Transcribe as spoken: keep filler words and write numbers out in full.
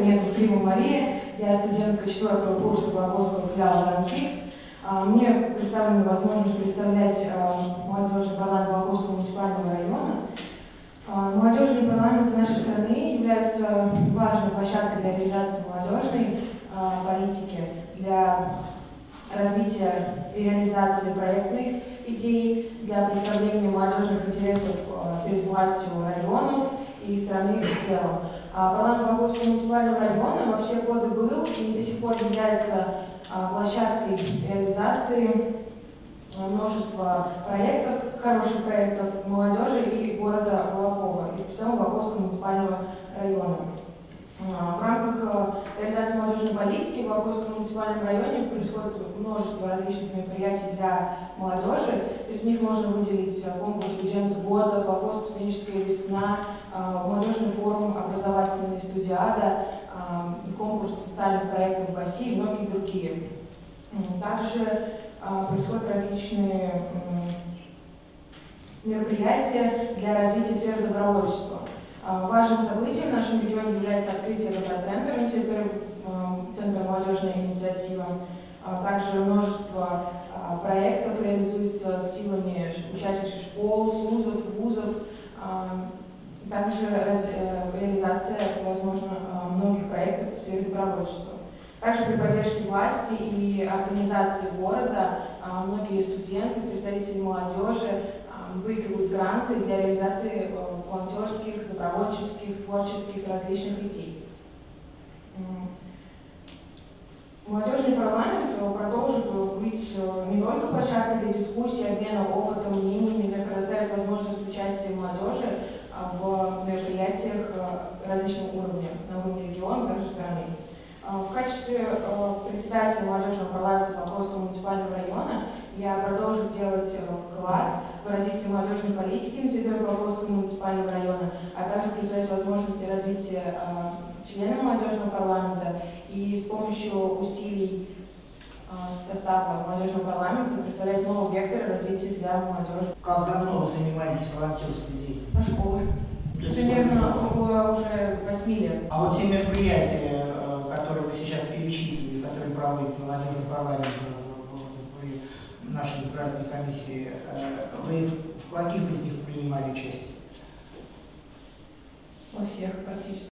Меня зовут Климова Мария, я студентка четвертого курса Вологодского филиала «Ранфикс». Мне представлена возможность представлять молодежный парламент Вологодского муниципального района. Молодежный парламент нашей страны является важной площадкой для реализации молодежной политики, для развития и реализации проектных идей, для представления молодежных интересов перед властью районов и страны в целом. Парламент Вологодского муниципального района во все годы был и до сих пор является площадкой реализации множества проектов, хороших проектов молодежи и города Волокова, и в целом Вологодского муниципального района. В рамках реализации молодежной политики в Вологодском муниципальном районе происходит множество различных мероприятий для молодежи. Среди них можно выделить конкурс «Студент года», Вологодская студенческая весна, молодежный форум «Образовательный студиада», конкурс социальных проектов в России и многие другие. Также происходят различные мероприятия для развития сферы добровольчества. Важным событием в нашем регионе является открытие доброцентра на территории Центра молодежной инициативы. Также множество проектов реализуется силами учащихся школ, СУЗов, вузов. Также реализация, возможно, многих проектов в сфере добровольчества. Также при поддержке власти и организации города многие студенты, представители молодежи выигрывают гранты для реализации волонтерских, добровольческих, творческих различных идей. Молодежный парламент продолжит быть не только площадкой для дискуссий, обмена опытом, мнениями, но и предоставит возможность участия молодежи в мероприятиях различных уровней, на уровне региона, также страны. В качестве председателя молодежного парламента Вологодского муниципального района я продолжу делать вклад в развитие молодежной политики на территории Вологодского муниципального района, а также представить возможности развития членов молодежного парламента и с помощью усилий состава молодежного парламента представлять новый вектор развития для молодежи. Как давно вы занимаетесь волонтерской деятельностью? Со школы. Примерно около уже восьми лет. А вот те мероприятия, которые вы сейчас перечислили, которые проводит молодежный парламент в нашей избирательной комиссии, вы в каких из них принимали участие? Во всех практически.